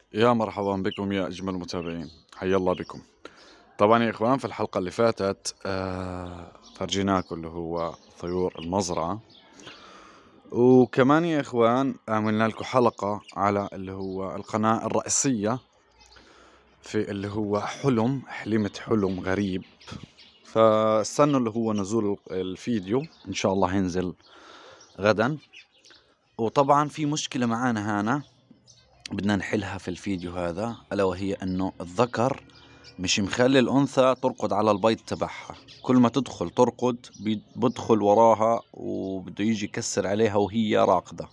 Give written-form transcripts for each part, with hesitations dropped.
يا مرحبا بكم يا أجمل المتابعين، حيا الله بكم. طبعا يا إخوان، في الحلقة اللي فاتت فرجيناكم اللي هو طيور المزرعة، وكمان يا إخوان عملنا لكم حلقة على اللي هو القناة الرئيسية في اللي هو حلمت حلم غريب. فاستنوا اللي هو نزول الفيديو، إن شاء الله هينزل غدا. وطبعا في مشكلة معانا هنا بدنا نحلها في الفيديو هذا، ألا وهي أنه الذكر مش مخلي الأنثى ترقد على البيض تبعها. كل ما تدخل ترقد بدخل وراها وبده يجي يكسر عليها وهي راقدة.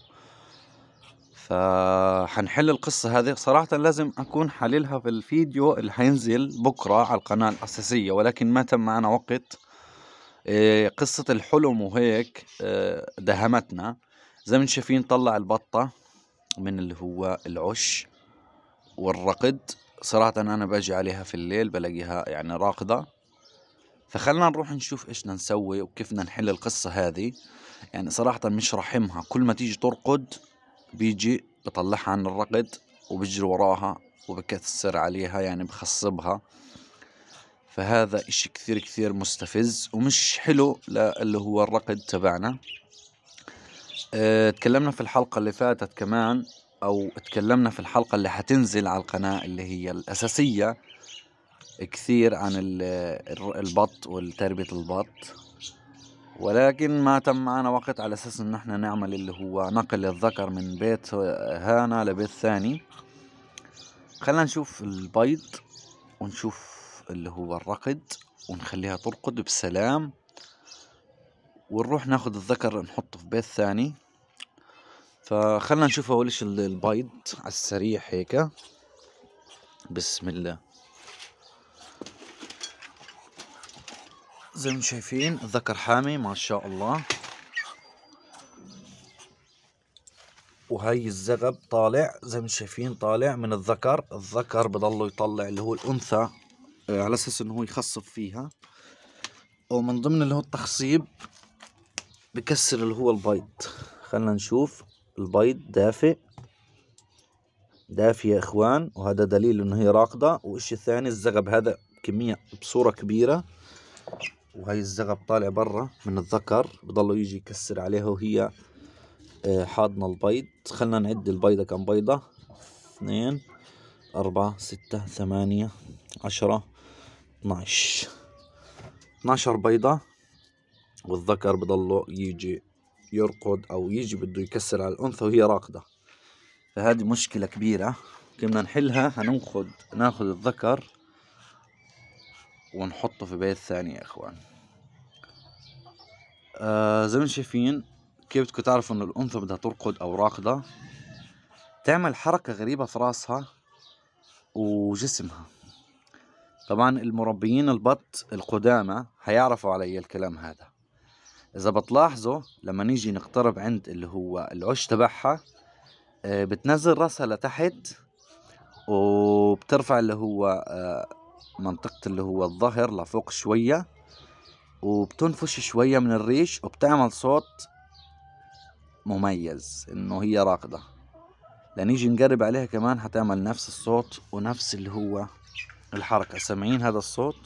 فحنحل القصة هذه. صراحة لازم أكون حللها في الفيديو اللي حينزل بكرة على القناة الأساسية، ولكن ما تم معنا وقت. قصة الحلم وهيك دهمتنا. زي ما شايفين طلع البطة من اللي هو العش والرقد. صراحة أنا باجي عليها في الليل بلاقيها يعني راقدة. فخلنا نروح نشوف إيش بدنا نسوي وكيف بدنا نحل القصة هذه. يعني صراحة مش رحمها، كل ما تيجي ترقد بيجي بطلعها عن الرقد وبجري وراها وبكسر عليها، يعني بخصبها. فهذا إشي كثير كثير مستفز ومش حلو اللي هو الرقد تبعنا. تكلمنا في الحلقة اللي فاتت كمان، أو تكلمنا في الحلقة اللي حتنزل على القناة اللي هي الأساسية كثير عن البط والتربية البط، ولكن ما تم معنا وقت على أساس إن احنا نعمل اللي هو نقل الذكر من بيت هانا لبيت ثاني. خلينا نشوف البيض ونشوف اللي هو الرقد ونخليها ترقد بسلام، ونروح ناخد الذكر نحطه في بيت ثاني. فخلنا نشوف أول إيش البيض على السريع هيك. بسم الله. زي ما شايفين الذكر حامي ما شاء الله، وهي الزغب طالع زي ما شايفين طالع من الذكر بضله يطلع اللي هو الأنثى على أساس إنه هو يخصب فيها. ومن ضمن اللي هو التخصيب بكسر اللي هو البيض. خلنا نشوف البيض دافي يا إخوان، وهذا دليل إنه هي راقدة. وإشي الثاني الزغب هذا كمية بصورة كبيرة، وهي الزغب طالع برا من الذكر بضله يجي يكسر عليها وهي حاضنة البيض. خلنا نعد البيضة كم بيضة: 2 4 6 8 10 12 بيضة. والذكر بضله يجي يرقد أو يجي بده يكسر على الأنثى وهي راقدة. فهذه مشكلة كبيرة. كنا نحلها ناخذ الذكر ونحطه في بيت ثاني يا إخوان. زي ما شايفين كيف بدكم تعرفوا إنه الأنثى بدها ترقد أو راقدة؟ تعمل حركة غريبة في راسها وجسمها. طبعا المربيين البط القدامى هيعرفوا علي الكلام هذا. إذا بتلاحظوا لما نيجي نقترب عند اللي هو العش تبعها بتنزل راسها لتحت، وبترفع اللي هو منطقة اللي هو الظهر لفوق شوية، وبتنفش شوية من الريش، وبتعمل صوت مميز إنه هي راقدة. لنيجي نقرب عليها كمان هتعمل نفس الصوت ونفس اللي هو الحركة. سامعين هذا الصوت؟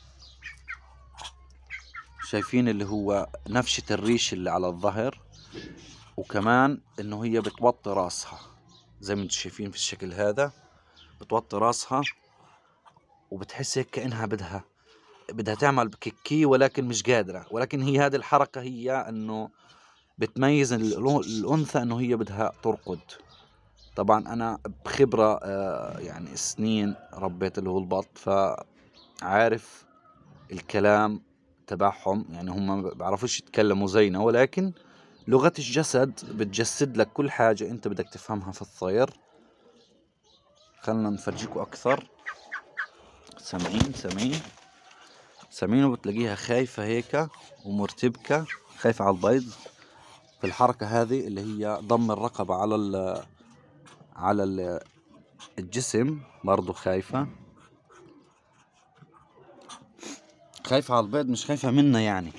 شايفين اللي هو نفشة الريش اللي على الظهر، وكمان إنه هي بتوطي راسها زي ما انتم شايفين في الشكل هذا. بتوطي راسها وبتحس هيك كأنها بدها تعمل بكيكي ولكن مش قادرة. ولكن هي هذه الحركة هي انه بتميز الأنثى انه هي بدها ترقد. طبعا انا بخبرة يعني سنين ربيت اللي هو البط، فعارف الكلام تبعهم. يعني هم ما بعرفوش يتكلموا زينا، ولكن لغة الجسد بتجسد لك كل حاجة انت بدك تفهمها في الطير. خلنا نفرجيكم اكثر. سامعين وبتلاقيها خايفة هيك ومرتبكة، خايفة على البيض. في الحركة هذه اللي هي ضم الرقبة على الجسم برضو خايفة على البيض، مش خايفة منا يعني.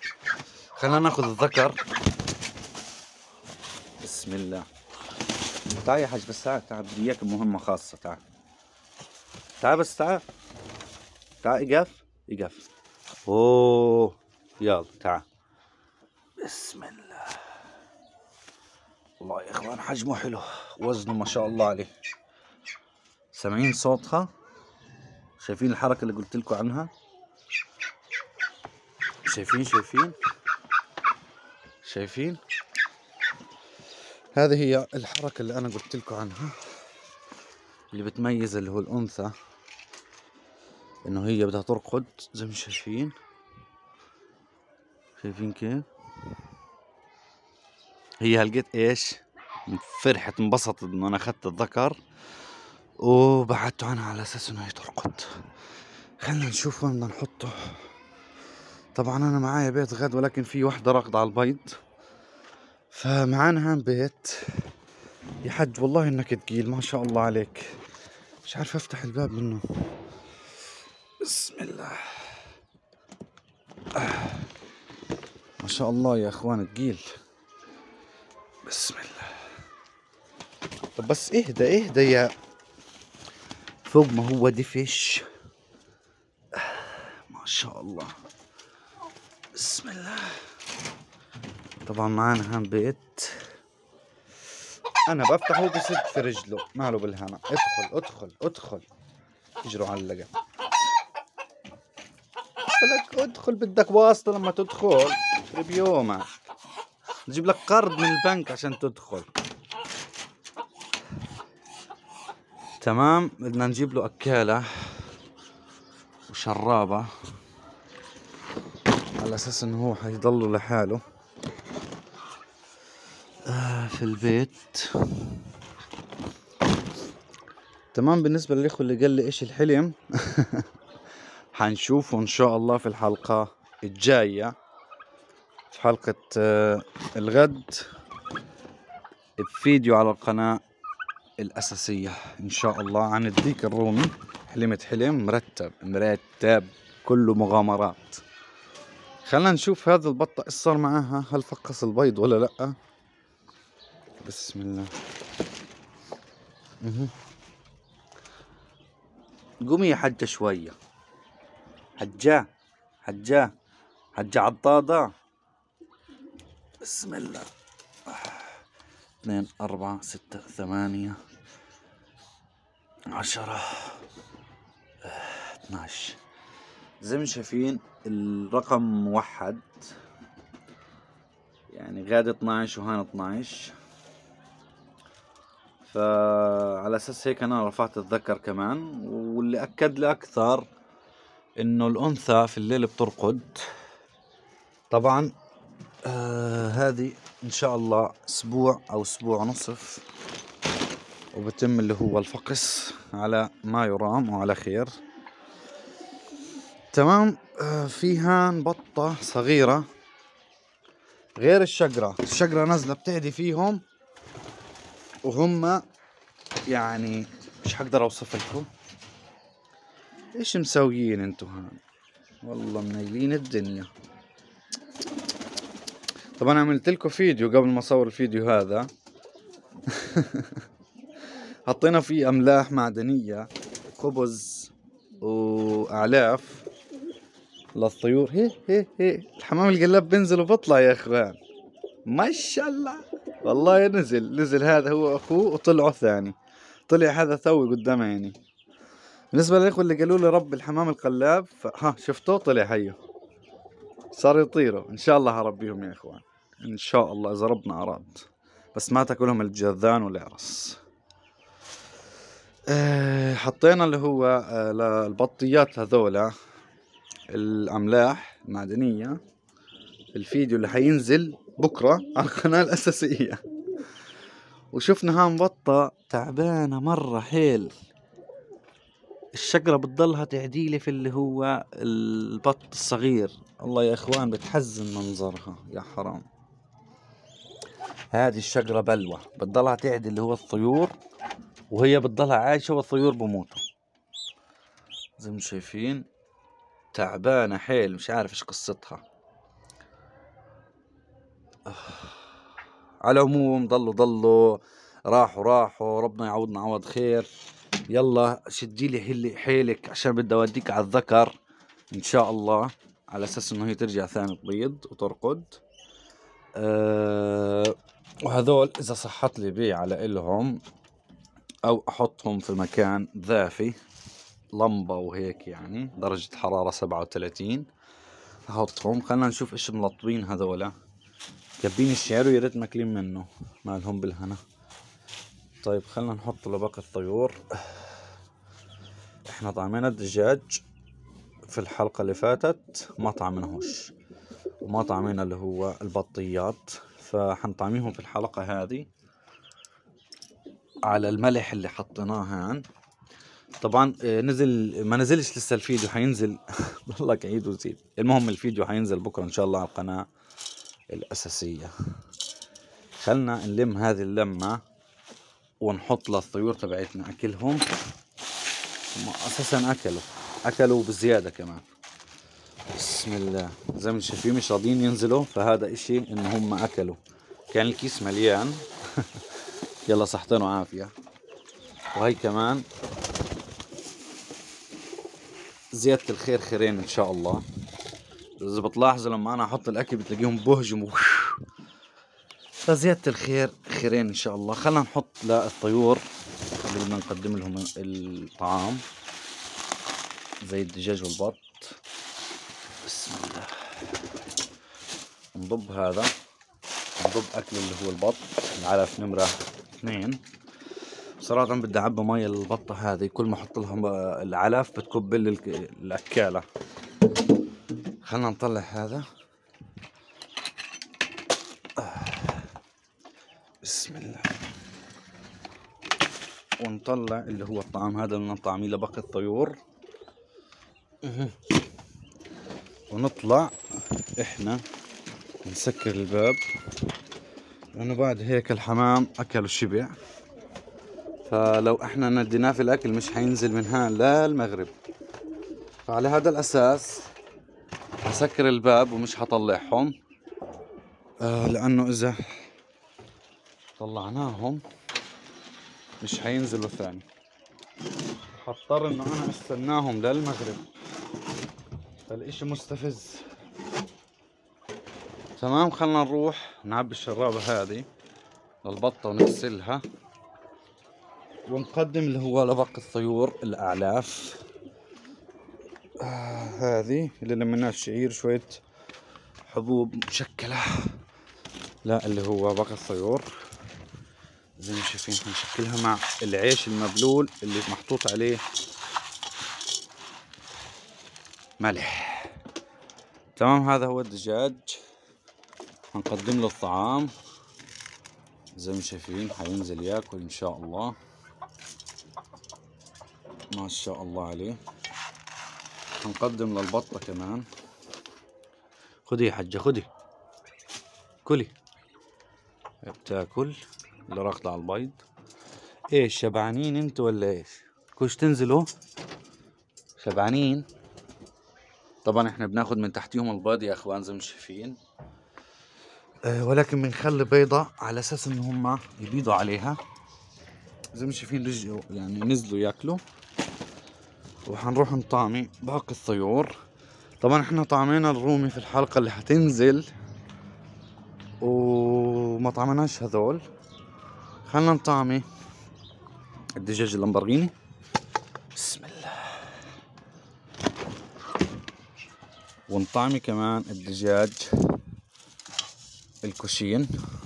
خلينا ناخذ الذكر. بسم الله. تعال يا حاج، بس تعال بدي اياك بمهمة خاصة. تعال بس تعال اقف اقف. اوه يلا تعال. بسم الله. والله يا اخوان حجمه حلو، وزنه ما شاء الله عليه. سامعين صوتها؟ شايفين الحركة اللي قلت لكم عنها؟ شايفين؟ هذه هي الحركة اللي أنا قلت لكم عنها، اللي بتميز اللي هو الأنثى، إنه هي بدها ترقد زي ما شايفين. شايفين كيف؟ هي هلقيت إيش؟ فرحت انبسطت إنه أنا أخذت الذكر وبعدته عنها على أساس إنه هي ترقد. خلينا نشوف وين بدنا نحطه. طبعا أنا معايا بيت غد، ولكن في وحدة راقدة على البيض، فمعانا هان بيت. يا حج والله إنك تقيل، ما شاء الله عليك. مش عارف أفتح الباب منه. بسم الله. ما شاء الله يا اخوان تقيل. بسم الله. طب بس اهدى يا فوق ما هو دفش. ما شاء الله. بسم الله. طبعا معانا هان بيت، انا بفتحه بسد في رجله، ماله بالهنا. ادخل اجروا علقة. لك ادخل، بدك واسطة لما تدخل؟ يخرب يومك، نجيب لك قرض من البنك عشان تدخل. تمام. بدنا نجيب له أكالة وشرابة على أساس إنه هو حيضل لحاله في البيت. تمام. بالنسبة للإخوة اللي قال لي إيش الحلم حنشوفه إن شاء الله في الحلقة الجاية، في حلقة الغد، بفيديو على القناة الأساسية إن شاء الله عن الديك الرومي. حلمت حلم مرتب كله مغامرات. خلينا نشوف هذا البطة إيش صار معاها، هل فقس البيض ولا لأ. بسم الله. قومي يا حجة شوية. حجة عضاضة. بسم الله. 2 4 6 8 10 12. زي ما شايفين الرقم موحد، يعني غاد 12 وهان 12، فعلى اساس هيك انا رفعت الذكر كمان. واللي اكد لي اكثر انه الانثى في الليل بترقد. طبعا هذه ان شاء الله اسبوع او اسبوع ونصف وبتم اللي هو الفقس على ما يرام وعلى خير. تمام. فيها بطة صغيرة غير الشقرة نازلة بتعدي فيهم، وهم يعني مش حقدر اوصف لكم ايش مسويين انتو هان. والله منيلين الدنيا. طبعا عملت لكم فيديو قبل ما اصور الفيديو هذا حطينا فيه املاح معدنية، خبز واعلاف للطيور. هي الحمام القلاب بينزل وبطلع يا اخوان، ما شاء الله. والله نزل هذا هو اخوه وطلعوا ثاني، طلع هذا ثوي قدام عيني. بالنسبة للإخوة اللي قالوا لي رب الحمام القلاب، ها شفتوه طلع هيو، صار يطيروا. إن شاء الله هربيهم يا إخوان، إن شاء الله إذا ربنا أراد، بس ما تاكلهم الجذان والعرس. حطينا اللي هو البطيات هذولا الأملاح المعدنية في الفيديو اللي حينزل بكرة على القناة الأساسية. وشفنا هان بطة تعبانة مرة حيل، الشقرة بتضلها تعديلي في اللي هو البط الصغير. الله يا اخوان بتحزن منظرها يا حرام. هذه الشقرة بلوى بتضلها تعدي اللي هو الطيور، وهي بتضلها عايشة والطيور بموتوا. زي ما شايفين تعبانة حيل، مش عارف ايش قصتها. على العموم ضلوا راحوا ربنا يعوضنا عوض خير. يلا شدي لي حيلك عشان بدي اوديك على الذكر ان شاء الله، على اساس انه هي ترجع ثاني تبيض وترقد. وهذول اذا صحت لي بيع على إلهم او احطهم في مكان دافي، لمبة وهيك، يعني درجة حرارة 37 احطهم. خلنا نشوف ايش ملطبين هذولا. كبين الشعر ويا ريت ماكلين منه، مالهم بالهنا. طيب خلنا نحط لباقي الطيور. احنا طعمينا الدجاج في الحلقة اللي فاتت ما طعمناهوش، وما طعمينا اللي هو البطيات، فحنطعميهم في الحلقة هذه على الملح اللي حطيناه هان. طبعا نزل ما نزلش لسه الفيديو، حينزل ضلك عيد وزيد. المهم الفيديو حينزل بكرة ان شاء الله على القناة الأساسية. خلنا نلم هذه اللمة ونحط للطيور تبعتنا أكلهم. هم أساسا أكلوا بزيادة كمان. بسم الله. زي ما شايفين مش راضيين ينزلوا، فهذا إشي إن هم أكلوا. كان الكيس مليان. يلا صحتين وعافية. وهي كمان زيادة الخير خيرين إن شاء الله. إذا بتلاحظوا لما أنا أحط الأكل بتلاقيهم بهجموا، فزيادة الخير خيرين إن شاء الله. خلنا نحط للطيور قبل ما نقدم لهم الطعام زي الدجاج والبط. بسم الله. نضب هذا، نضب أكل اللي هو البط، العلف نمرة 2. صراحة بدي أعبي مية للبطة هذه، كل ما أحط لها العلف بتكب لي الأكالة. خلنا نطلع هذا. بسم الله. ونطلع اللي هو الطعام هذا اللي نطعميه لباقي الطيور. ونطلع احنا نسكر الباب، لانه بعد هيك الحمام اكل وشبع، فلو احنا نديناه في الاكل مش حينزل من هان للمغرب. فعلى هذا الاساس حسكر الباب ومش حطلعهم، لانه اذا طلعناهم مش حينزلوا ثاني، حضطر انه انا استناهم للمغرب، فالاشي مستفز. تمام. خلنا نروح نعبي الشرابة هذه للبطة ونغسلها، ونقدم اللي هو لباقي الطيور الأعلاف. هذه اللي لمناها الشعير، شوية حبوب مشكلة، لا اللي هو باقي الطيور زي ما شايفين. هنشكلها مع العيش المبلول اللي محطوط عليه ملح. تمام. هذا هو الدجاج، هنقدم له الطعام زي ما شايفين. حينزل ياكل ان شاء الله، ما شاء الله عليه. هنقدم للبطة كمان. خدي يا حجة، خدي كلي. بتاكل اللي راقدة على البيض. ايش شبعانين انتوا ولا ايش؟ كوش تنزلوا شبعانين. طبعا احنا بناخد من تحتيهم البيض يا اخوان زي ما شايفين، ولكن بنخلي بيضة على اساس ان هم يبيضوا عليها. زي ما شايفين رجعوا يعني نزلوا ياكلوا. وحنروح نطعمي باقي الطيور. طبعا احنا طعمينا الرومي في الحلقة اللي حتنزل، وما طعمناش هذول. خلنا نطعمي الدجاج اللامبرغيني. بسم الله. ونطعمي كمان الدجاج الكوشين.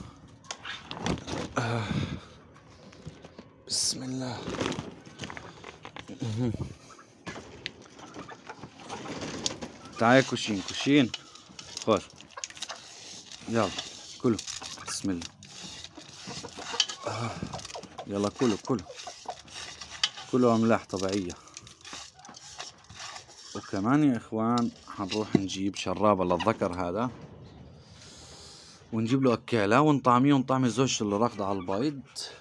بسم الله. تعال كوشين خذ، يلا كلوا. بسم الله. يلا كلوا املاح طبيعية. وكمان يا اخوان حنروح نجيب شرابة للذكر هذا، ونجيب له اكالة ونطعميه، ونطعمي زوجته اللي راقدة على البيض.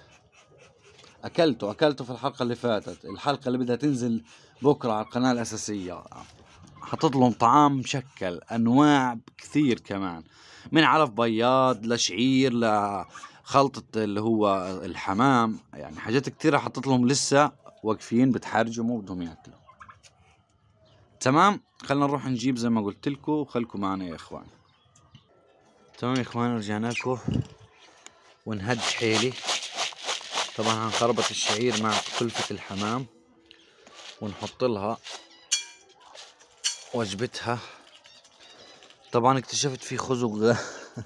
اكلته في الحلقة اللي فاتت. الحلقة اللي بدها تنزل بكرة على القناة الاساسية حطت لهم طعام مشكل انواع كثير كمان، من علف بياض لشعير خلطة اللي هو الحمام، يعني حاجات كتيرة حطيت لهم لسه واقفين بتحرجموا بدهم ياكلوا. تمام، خلنا نروح نجيب زي ما قلت لكم، وخلكم معنا يا اخوان. تمام يا اخوان، رجعنا لكم ونهد حيلي. طبعا هنخربط الشعير مع كلفة الحمام ونحط لها وجبتها. طبعا اكتشفت في خزق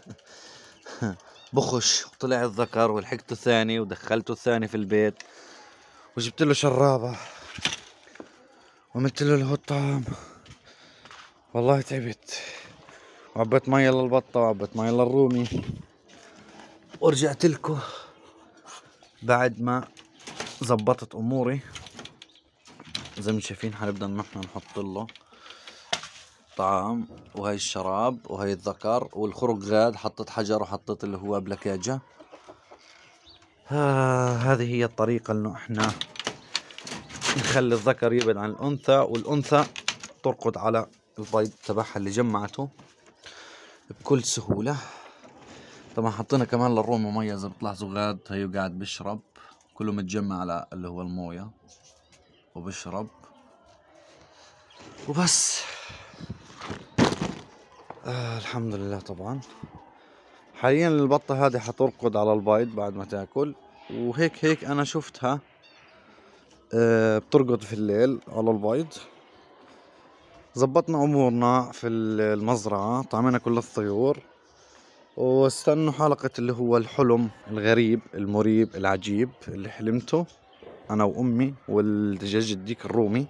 بخش، وطلع الذكر ولحقته ثاني ودخلته ثاني في البيت، وجبت له شرابة وعملت له الطعام. والله تعبت، وعبيت مية للبطة وعبيت مية للرومي، ورجعت لكم بعد ما زبطت اموري. زي ما شايفين حنبدأ نحن نحط له طعام، وهي الشراب وهي الذكر والخرق غاد. حطيت حجر وحطيت اللي هو بلاكاجة. هذه هي الطريقة انه احنا نخلي الذكر يبعد عن الانثى، والانثى ترقد على البيض تبعها اللي جمعته بكل سهولة. طبعا حطينا كمان للروم مية، زي بتلاحظوا غاد هيو قاعد بيشرب، كله متجمع على اللي هو الموية وبشرب وبس. الحمد لله. طبعا حاليا البطة هذه حترقد على البيض بعد ما تاكل، وهيك انا شفتها بترقد في الليل على البيض. زبطنا امورنا في المزرعة، طعمنا كل الطيور، واستنوا حلقة اللي هو الحلم الغريب المريب العجيب اللي حلمته انا وامي والدجاج الديك الرومي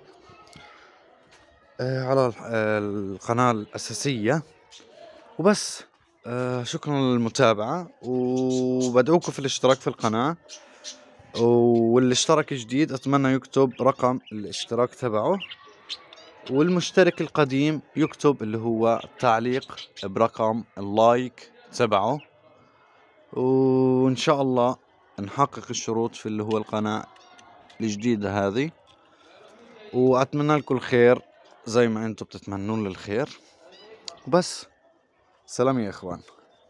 على القناة الاساسية. وبس. شكرا للمتابعة، وبدعوكم في الاشتراك في القناة، واللي اشترك جديد اتمنى يكتب رقم الاشتراك تبعه، والمشترك القديم يكتب اللي هو التعليق برقم اللايك تبعه. وان شاء الله نحقق الشروط في اللي هو القناة الجديدة هذه، واتمنى لكم الخير زي ما انتم بتتمنون للخير. وبس، سلام يا اخوان.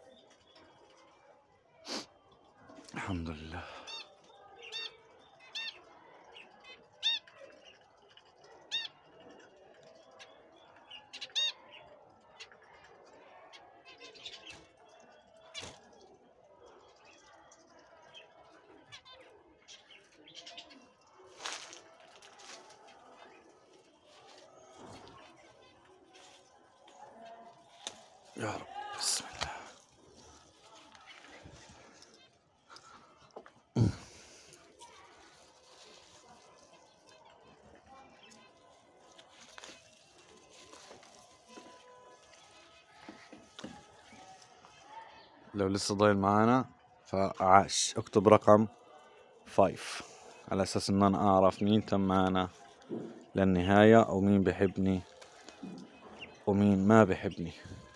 الحمد لله. يا رب، بسم الله. لو لسه ضايل معانا فعاش، اكتب رقم 5 على اساس ان انا اعرف مين تم معانا للنهاية، او مين بحبني ومين ما بحبني.